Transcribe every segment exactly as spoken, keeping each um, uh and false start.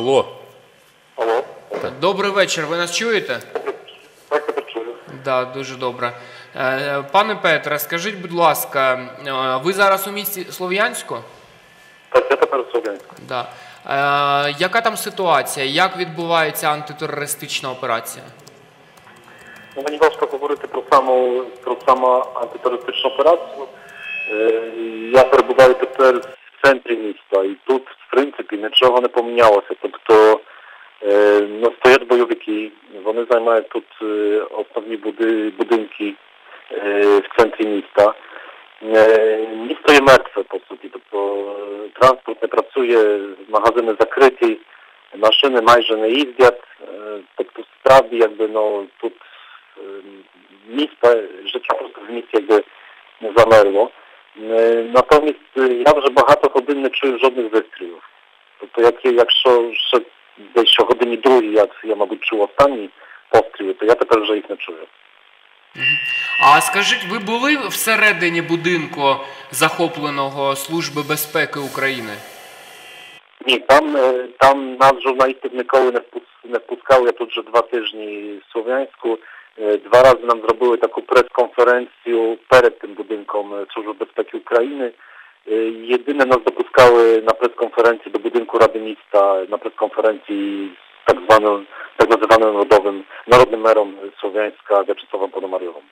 Алло. Алло. Добрий вечір, ви нас чуєте? Так, я чую. Да, дуже добре. Пане Петре, скажіть, будь ласка, ви зараз у місті Слов'янську? Так, я тепер у Слов'янську. Да. Е, яка там ситуація? Як відбувається антитерористична операція? Ну, мені важко говорити про саму, про саму антитерористичну операцію. Е, я перебуваю тепер в центрі міста, і тут, в принципі, нічого не помінялося. Тобто, е, ну, стоять бойовики, вони займають тут е, основні буди, будинки е, в центрі міста. Е, місто є мертве, по суті, тобто е, транспорт не працює, магазини закриті, машини майже не їздять, е, тобто справді, якби, ну, тут е, місто, життя просто в місті, якби, не замерло. Е, натомість е, я вже багато годин не чую жодних вистрілів. Тобто, як, якщо ще десь щогодині другій, як я, мабуть, чув останні постріли, то я тепер вже їх не чую. А скажіть, ви були всередині будинку, захопленого Служби безпеки України? Ні, там, там нас, журналістів, ніколи не, впус, не впускали. Я тут вже два тижні в Слов'янську. Два рази нам зробили таку прес-конференцію перед тим будинком Служби безпеки України. Єдине, нас допускали на прес-конференції до будинку Ради міста, на прес-конференції з так званим, так називаним народовим, народним мером Слов'янська В'ячеславом Пономарьовим.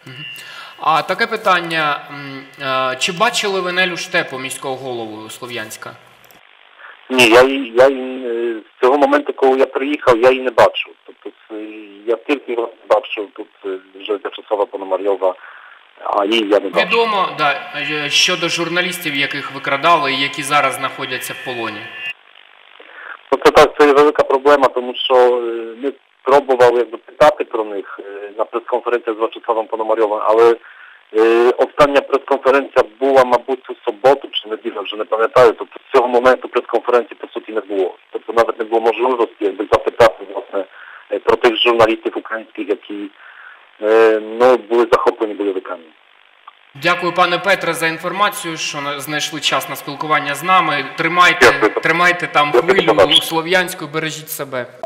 А таке питання, чи бачили ви Нелю Штепу, міського голову Слов'янська? Ні, я, я з цього моменту, коли я приїхав, я її не бачив. Тобто я тільки бачив тут вже В'ячеслава Пономарьова, а її я не бачив. Відомо, да, щодо журналістів, яких викрадали і які зараз знаходяться в полоні? Це так, це є велика проблема, тому що ми пробували якби питати про них на прес-конференції з В'ячеславом Пономарьовим, але е, остання прес-конференція була, мабуть, у суботу чи неділю, вже не пам'ятаю, тобто з цього моменту прес-конференції, по суті, не було. Тобто навіть не було можливості якби запитати, власне, про тих журналістів українських, які е, ну, були захоплені бойовиками. Дякую, пане Петре, за інформацію, що знайшли час на спілкування з нами. Тримайте, тримайте там хвилю у Слов'янську, бережіть себе.